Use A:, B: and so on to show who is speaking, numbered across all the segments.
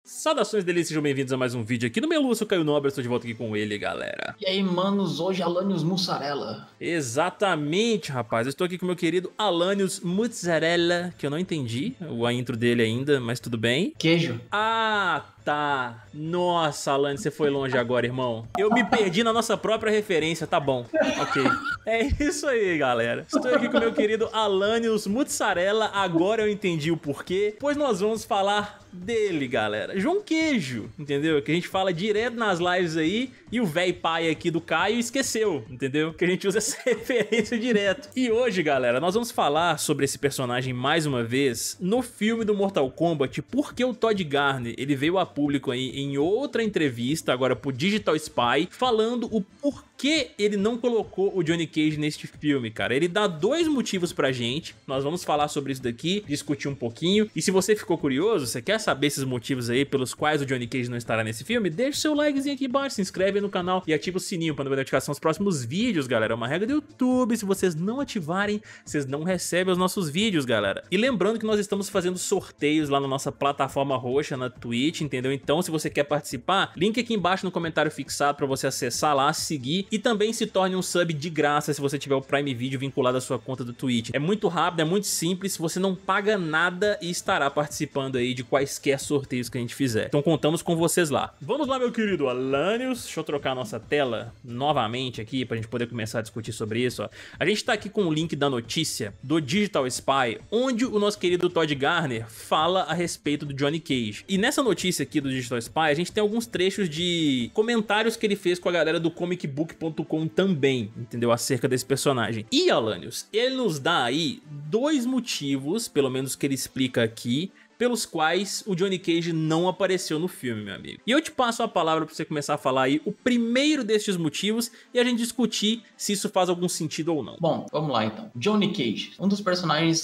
A: Saudações delícias, sejam bem-vindos a mais um vídeo aqui no meu Lúcio Caio Nobre, estou de volta aqui com ele, galera.
B: E aí, manos, hoje Alanios Mussarela.
A: Exatamente, rapaz, eu estou aqui com o meu querido Alanios Mussarela, que eu não entendi a intro dele ainda, mas tudo bem.
B: Queijo.
A: Ah, tá. Nossa, Alanios, você foi longe agora, irmão. Eu me perdi na nossa própria referência, tá bom. Ok. É isso aí, galera. Estou aqui com o meu querido Alanios Mussarela, agora eu entendi o porquê, pois nós vamos falar dele, galera. João Queijo, entendeu? Que a gente fala direto nas lives aí e o véi pai aqui do Caio esqueceu, entendeu? Que a gente usa essa referência direto. E hoje, galera, nós vamos falar sobre esse personagem mais uma vez no filme do Mortal Kombat, porque o Todd Garner, ele veio a público aí em outra entrevista, agora pro Digital Spy, falando o porquê ele não colocou o Johnny Cage neste filme, cara. Ele dá dois motivos pra gente, nós vamos falar sobre isso daqui, discutir um pouquinho, e se você ficou curioso, você quer saber esses motivos aí pelos quais o Johnny Cage não estará nesse filme, deixa seu likezinho aqui embaixo, se inscreve no canal e ativa o sininho para não ver notificação dos próximos vídeos, galera. É uma regra do YouTube, se vocês não ativarem, vocês não recebem os nossos vídeos, galera. E lembrando que nós estamos fazendo sorteios lá na nossa plataforma roxa, na Twitch, entendeu? Então, se você quer participar, link aqui embaixo no comentário fixado para você acessar lá, seguir e também se torne um sub de graça se você tiver o Prime Video vinculado à sua conta do Twitch. É muito rápido, é muito simples, você não paga nada e estará participando aí de quaisquer sorteios que a gente fizer. Então contamos com vocês lá. Vamos lá, meu querido Alanios. Deixa eu trocar a nossa tela novamente aqui pra gente poder começar a discutir sobre isso, ó. A gente tá aqui com o link da notícia do Digital Spy, onde o nosso querido Todd Garner fala a respeito do Johnny Cage. E nessa notícia aqui do Digital Spy, a gente tem alguns trechos de comentários que ele fez com a galera do comicbook.com também, entendeu? Acerca desse personagem. E, Alanios, ele nos dá aí dois motivos, pelo menos que ele explica aqui, pelos quais o Johnny Cage não apareceu no filme, meu amigo. E eu te passo a palavra pra você começar a falar aí o primeiro destes motivos e a gente discutir se isso faz algum sentido ou não.
B: Bom, vamos lá então. Johnny Cage, um dos personagens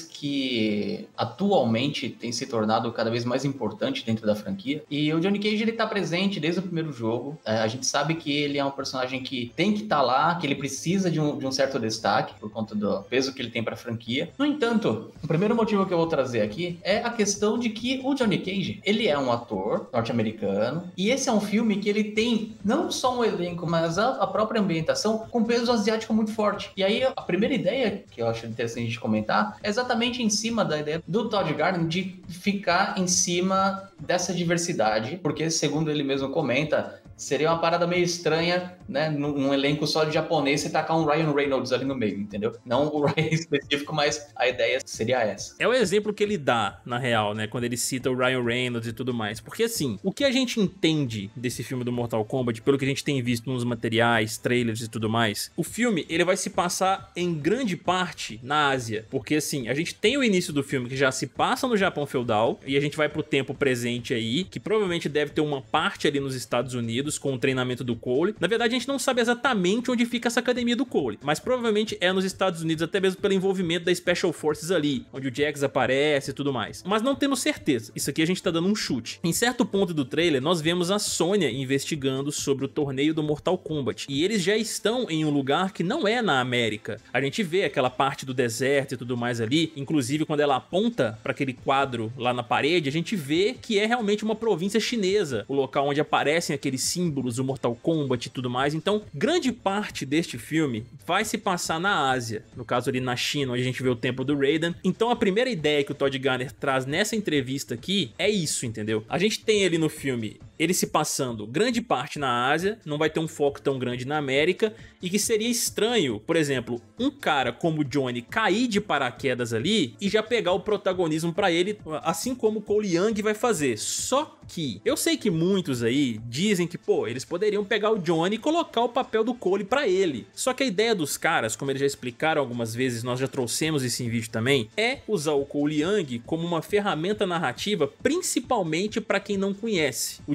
B: que atualmente tem se tornado cada vez mais importante dentro da franquia. E o Johnny Cage, ele tá presente desde o primeiro jogo. A gente sabe que ele é um personagem que tem que estar lá, que ele precisa de um certo destaque por conta do peso que ele tem pra franquia. No entanto, o primeiro motivo que eu vou trazer aqui é a questão de que o Johnny Cage, ele é um ator norte-americano, e esse é um filme que ele tem não só um elenco, mas a própria ambientação com peso asiático muito forte. E aí a primeira ideia que eu acho interessante de comentar é exatamente em cima da ideia do Todd Garner de ficar em cima dessa diversidade, porque segundo ele mesmo comenta, seria uma parada meio estranha, né, num elenco só de japonês e tacar um Ryan Reynolds ali no meio, entendeu? Não o Ryan específico, mas a ideia seria essa.
A: É o exemplo que ele dá, na real, né, quando ele cita o Ryan Reynolds e tudo mais. Porque assim, o que a gente entende desse filme do Mortal Kombat, pelo que a gente tem visto nos materiais, trailers e tudo mais, o filme, ele vai se passar em grande parte na Ásia. Porque assim, a gente tem o início do filme que já se passa no Japão feudal, e a gente vai pro tempo presente aí, que provavelmente deve ter uma parte ali nos Estados Unidos, com o treinamento do Cole. Na verdade, a gente não sabe exatamente onde fica essa academia do Cole, mas provavelmente é nos Estados Unidos, até mesmo pelo envolvimento da Special Forces ali, onde o Jax aparece e tudo mais. Mas não temos certeza. Isso aqui a gente tá dando um chute. Em certo ponto do trailer, nós vemos a Sonya investigando sobre o torneio do Mortal Kombat. E eles já estão em um lugar que não é na América. A gente vê aquela parte do deserto e tudo mais ali. Inclusive, quando ela aponta para aquele quadro lá na parede, a gente vê que é realmente uma província chinesa. O local onde aparecem aqueles símbolos do Mortal Kombat e tudo mais. Então, grande parte deste filme vai se passar na Ásia. No caso ali na China, onde a gente vê o templo do Raiden. Então, a primeira ideia que o Todd Garner traz nessa entrevista aqui é isso, entendeu? A gente tem ali no filme ele se passando grande parte na Ásia, não vai ter um foco tão grande na América, e que seria estranho, por exemplo, um cara como o Johnny cair de paraquedas ali e já pegar o protagonismo pra ele, assim como o Cole Young vai fazer. Só que eu sei que muitos aí dizem que, pô, eles poderiam pegar o Johnny e colocar o papel do Cole pra ele. Só que a ideia dos caras, como eles já explicaram algumas vezes, nós já trouxemos isso em vídeo também, é usar o Cole Young como uma ferramenta narrativa, principalmente pra quem não conhece. O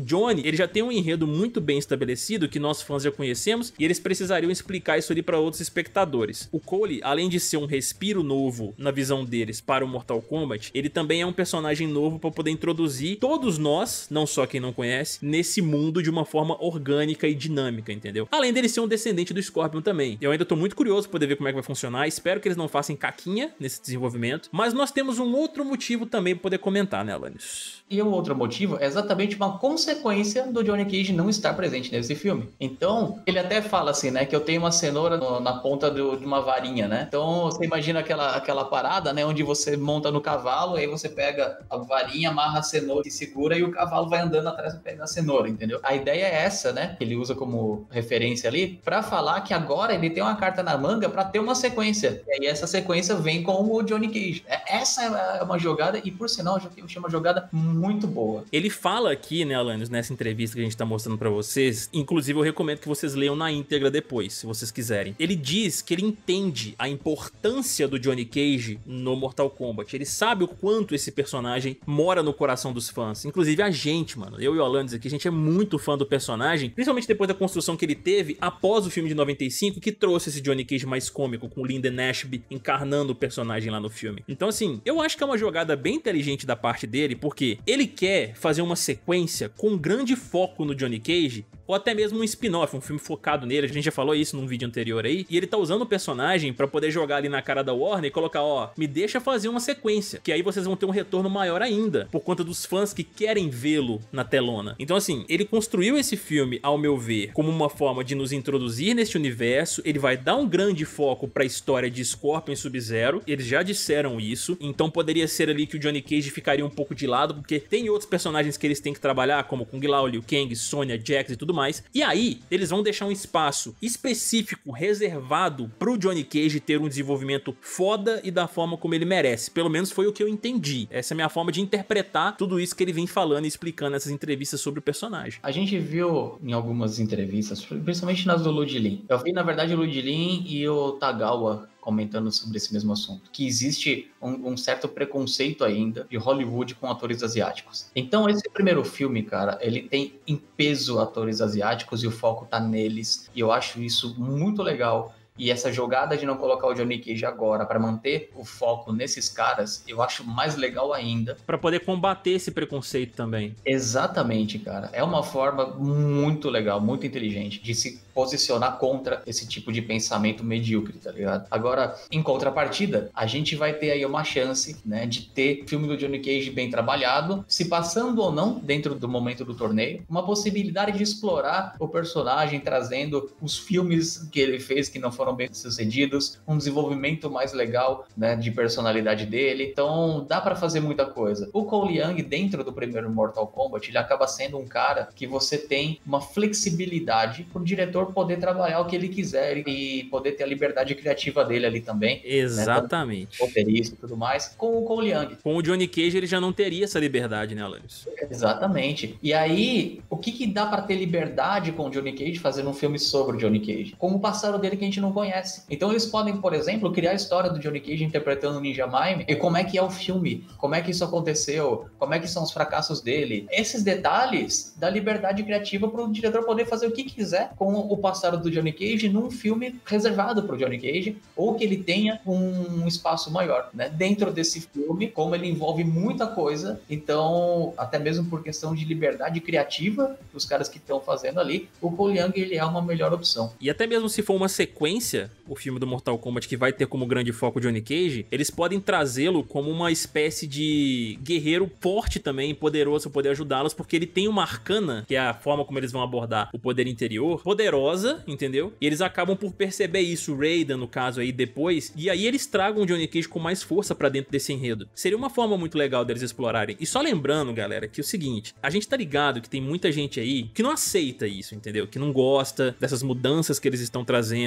A: Johnny, ele já tem um enredo muito bem estabelecido que nós fãs já conhecemos e eles precisariam explicar isso ali para outros espectadores. O Cole, além de ser um respiro novo na visão deles para o Mortal Kombat, ele também é um personagem novo para poder introduzir todos nós, não só quem não conhece, nesse mundo de uma forma orgânica e dinâmica, entendeu? Além dele ser um descendente do Scorpion também. Eu ainda tô muito curioso pra poder ver como é que vai funcionar, espero que eles não façam caquinha nesse desenvolvimento, mas nós temos um outro motivo também pra poder comentar, né, Alanis?
B: E o outro motivo é exatamente uma consequência do Johnny Cage não estar presente nesse filme. Então, ele até fala assim, né, que eu tenho uma cenoura na ponta de uma varinha, né? Então, você imagina aquela parada, né, onde você monta no cavalo, aí você pega a varinha, amarra a cenoura e segura e o cavalo vai andando atrás pra pegar a cenoura, entendeu? A ideia é essa, né, que ele usa como referência ali, pra falar que agora ele tem uma carta na manga pra ter uma sequência. E aí essa sequência vem com o Johnny Cage. Essa é uma jogada, e por sinal, eu achei uma jogada muito boa.
A: Ele fala aqui, né, Alanis, nessa entrevista que a gente tá mostrando pra vocês, inclusive eu recomendo que vocês leiam na íntegra depois, se vocês quiserem. Ele diz que ele entende a importância do Johnny Cage no Mortal Kombat. Ele sabe o quanto esse personagem mora no coração dos fãs. Inclusive a gente, mano, eu e o Alanis aqui, a gente é muito fã do personagem, principalmente depois da construção que ele teve após o filme de 95, que trouxe esse Johnny Cage mais cômico, com o Lyndon Ashby encarnando o personagem lá no filme. Então assim, eu acho que é uma jogada bem inteligente da parte dele, porque ele quer fazer uma sequência com grande foco no Johnny Cage, ou até mesmo um spin-off, um filme focado nele, a gente já falou isso num vídeo anterior aí, e ele tá usando o personagem pra poder jogar ali na cara da Warner e colocar, ó, me deixa fazer uma sequência, que aí vocês vão ter um retorno maior ainda, por conta dos fãs que querem vê-lo na telona. Então assim, ele construiu esse filme, ao meu ver, como uma forma de nos introduzir neste universo, ele vai dar um grande foco pra história de Scorpion e Sub-Zero, eles já disseram isso, então poderia ser ali que o Johnny Cage ficaria um pouco de lado, porque tem outros personagens que eles têm que trabalhar, como Kung Lao, Liu Kang, Sonya, Jax e tudo mais, e aí eles vão deixar um espaço específico, reservado pro Johnny Cage ter um desenvolvimento foda e da forma como ele merece, pelo menos foi o que eu entendi, essa é a minha forma de interpretar tudo isso que ele vem falando e explicando nessas entrevistas sobre o personagem.
B: A gente viu em algumas entrevistas, principalmente nas do Ludlin, eu vi na verdade o Ludlin e o Tagawa comentando sobre esse mesmo assunto, que existe um certo preconceito ainda de Hollywood com atores asiáticos. Então esse primeiro filme, cara, ele tem em peso atores asiáticos e o foco tá neles, e eu acho isso muito legal. E essa jogada de não colocar o Johnny Cage agora para manter o foco nesses caras, eu acho mais legal ainda.
A: Para poder combater esse preconceito também.
B: Exatamente, cara. É uma forma muito legal, muito inteligente de se posicionar contra esse tipo de pensamento medíocre, tá ligado? Agora, em contrapartida, a gente vai ter aí uma chance, né, de ter filme do Johnny Cage bem trabalhado, se passando ou não dentro do momento do torneio, uma possibilidade de explorar o personagem, trazendo os filmes que ele fez que não foram bem sucedidos, um desenvolvimento mais legal, né, de personalidade dele. Então dá pra fazer muita coisa. O Cole Young, dentro do primeiro Mortal Kombat, ele acaba sendo um cara que você tem uma flexibilidade pro diretor poder trabalhar o que ele quiser e poder ter a liberdade criativa dele ali também.
A: Exatamente.
B: Né, roteirista e tudo mais, com o Cole Young.
A: Com o Johnny Cage ele já não teria essa liberdade, né, Alanis?
B: Exatamente. E aí, o que dá pra ter liberdade com o Johnny Cage fazendo um filme sobre o Johnny Cage? Com o passado dele que a gente não conhece. Então eles podem, por exemplo, criar a história do Johnny Cage interpretando o Ninja Mime e como é que é o filme, como é que isso aconteceu, como é que são os fracassos dele. Esses detalhes dá liberdade criativa para o diretor poder fazer o que quiser com o passado do Johnny Cage num filme reservado para o Johnny Cage, ou que ele tenha um espaço maior, né? Dentro desse filme, como ele envolve muita coisa, então, até mesmo por questão de liberdade criativa dos caras que estão fazendo ali, o Cole Young, ele é uma melhor opção.
A: E até mesmo se for uma sequência, o filme do Mortal Kombat, que vai ter como grande foco o Johnny Cage, eles podem trazê-lo como uma espécie de guerreiro forte também, poderoso, pra poder ajudá-los, porque ele tem uma arcana, que é a forma como eles vão abordar o poder interior, poderosa, entendeu? E eles acabam por perceber isso, Raiden, no caso aí, depois, e aí eles tragam o Johnny Cage com mais força pra dentro desse enredo. Seria uma forma muito legal deles explorarem. E só lembrando, galera, que é o seguinte, a gente tá ligado que tem muita gente aí que não aceita isso, entendeu? Que não gosta dessas mudanças que eles estão trazendo e tudo mais.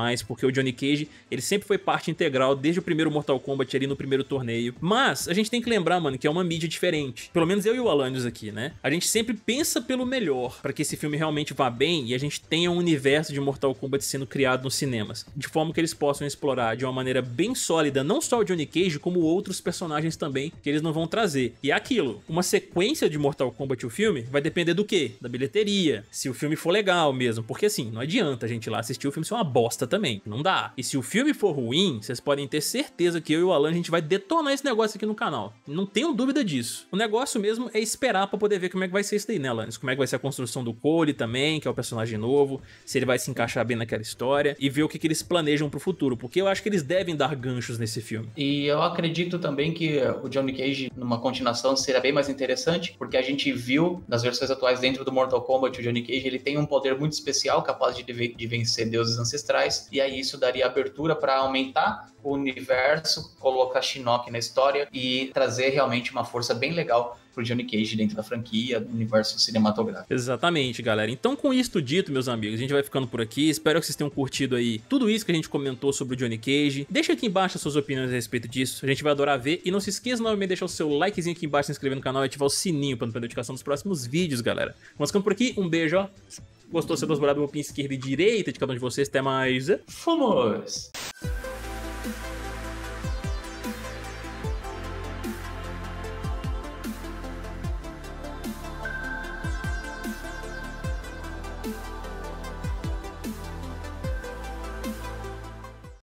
A: mais, porque o Johnny Cage, ele sempre foi parte integral desde o primeiro Mortal Kombat ali no primeiro torneio. Mas a gente tem que lembrar, mano, que é uma mídia diferente. Pelo menos eu e o Alanios aqui, né? A gente sempre pensa pelo melhor, pra que esse filme realmente vá bem e a gente tenha um universo de Mortal Kombat sendo criado nos cinemas, de forma que eles possam explorar de uma maneira bem sólida, não só o Johnny Cage, como outros personagens também, que eles não vão trazer. E é aquilo, uma sequência de Mortal Kombat o filme vai depender do quê? Da bilheteria, se o filme for legal mesmo, porque assim, não adianta a gente ir lá assistir o filme ser uma bosta também, não dá. E se o filme for ruim, vocês podem ter certeza que eu e o Alan, a gente vai detonar esse negócio aqui no canal, não tenho dúvida disso. O negócio mesmo é esperar pra poder ver como é que vai ser isso daí, né, Alanis? Como é que vai ser a construção do Cole também, que é o personagem novo, se ele vai se encaixar bem naquela história, e ver o que eles planejam pro futuro, porque eu acho que eles devem dar ganchos nesse filme.
B: E eu acredito também que o Johnny Cage, numa continuação, será bem mais interessante, porque a gente viu nas versões atuais dentro do Mortal Kombat, o Johnny Cage, ele tem um poder muito especial, capaz de vencer deuses ancestrais, e aí isso daria abertura para aumentar o universo, colocar Shinnok na história e trazer realmente uma força bem legal pro Johnny Cage dentro da franquia, do universo cinematográfico.
A: Exatamente, galera. Então, com isso dito, meus amigos, a gente vai ficando por aqui. Espero que vocês tenham curtido aí tudo isso que a gente comentou sobre o Johnny Cage. Deixa aqui embaixo as suas opiniões a respeito disso. A gente vai adorar ver. E não se esqueça novamente de deixar o seu likezinho aqui embaixo, se inscrever no canal e ativar o sininho para não perder a notificação dos próximos vídeos, galera. Vamos ficando por aqui. Um beijo, ó. Gostou, você dos burados do pinho esquerda e direita de cada um de vocês. Até mais.
B: Fomos!